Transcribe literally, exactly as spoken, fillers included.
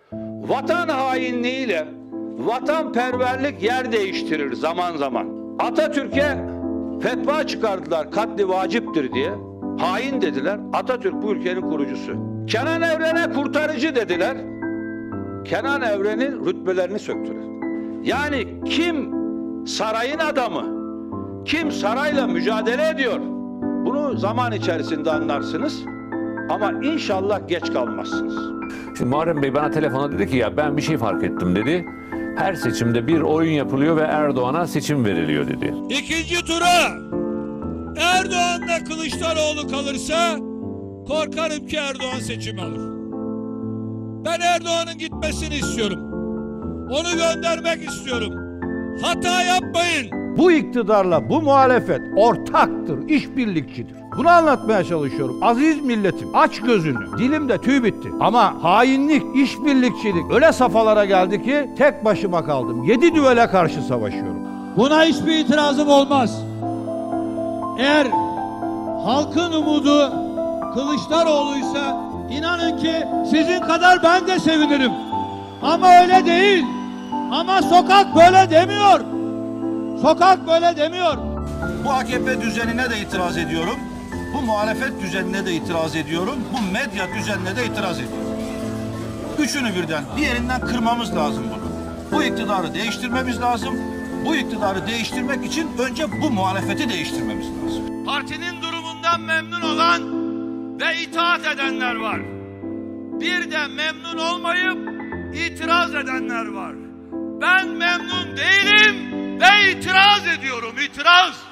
Vatan hainliğiyle vatanperverlik yer değiştirir zaman zaman. Atatürk'e fetva çıkardılar, katli vaciptir diye. Hain dediler. Atatürk bu ülkenin kurucusu. Kenan Evren'e kurtarıcı dediler. Kenan Evren'in rütbelerini söktüler. Yani kim sarayın adamı, kim sarayla mücadele ediyor, bunu zaman içerisinde anlarsınız. Ama inşallah geç kalmazsınız. Şimdi Muharrem Bey bana telefonda dedi ki ya ben bir şey fark ettim dedi. Her seçimde bir oyun yapılıyor ve Erdoğan'a seçim veriliyor dedi. İkinci tura Erdoğan'la Kılıçdaroğlu kalırsa korkarım ki Erdoğan seçimi alır. Ben Erdoğan'ın gitmesini istiyorum. Onu göndermek istiyorum. Hata yapmayın. Bu iktidarla bu muhalefet ortaktır, işbirlikçidir. Bunu anlatmaya çalışıyorum. Aziz milletim, aç gözünü. Dilimde tüy bitti. Ama hainlik, işbirlikçilik öyle safhalara geldi ki tek başıma kaldım. Yedi düvele karşı savaşıyorum. Buna hiçbir itirazım olmaz. Eğer halkın umudu Kılıçdaroğlu'ysa inanın ki sizin kadar ben de sevinirim. Ama öyle değil. Ama sokak böyle demiyor. Sokak böyle demiyor. Bu A K P düzenine de itiraz ediyorum. Bu muhalefet düzenine de itiraz ediyorum. Bu medya düzenine de itiraz ediyorum. Üçünü birden, bir yerinden kırmamız lazım bunu. Bu iktidarı değiştirmemiz lazım. Bu iktidarı değiştirmek için önce bu muhalefeti değiştirmemiz lazım. Partinin durumundan memnun olan ve itaat edenler var. Bir de memnun olmayıp itiraz edenler var. Ben memnun değilim ve itiraz ediyorum, itiraz.